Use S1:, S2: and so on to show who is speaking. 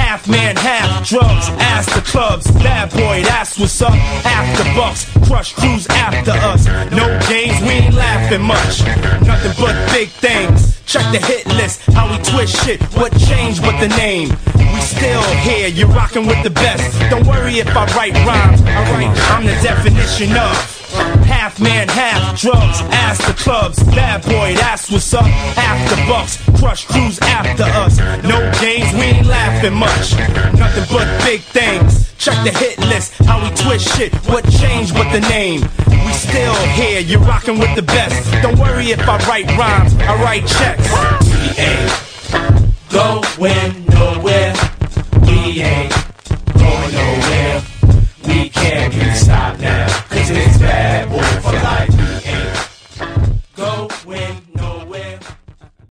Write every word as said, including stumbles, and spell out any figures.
S1: Half man, half drugs, ass the clubs. Bad boy, that's what's up. After bucks, crush crews after us. No games, we ain't laughing much. Nothing but big things. Check the hit list, how we twist shit. What changed but the name? We still here, you're rocking with the best. Don't worry if I write rhymes, I write, I'm the definition of half man, half drugs, ass the clubs. Bad boy, that's what's up. After bucks, crush crews after us. No games, we ain't laughing much. Nothing but big things. Check the hit list, how we twist shit. What changed but the name? We still here, you're rocking with the best. Don't worry if I write rhymes, I write checks.
S2: We ain't going nowhere.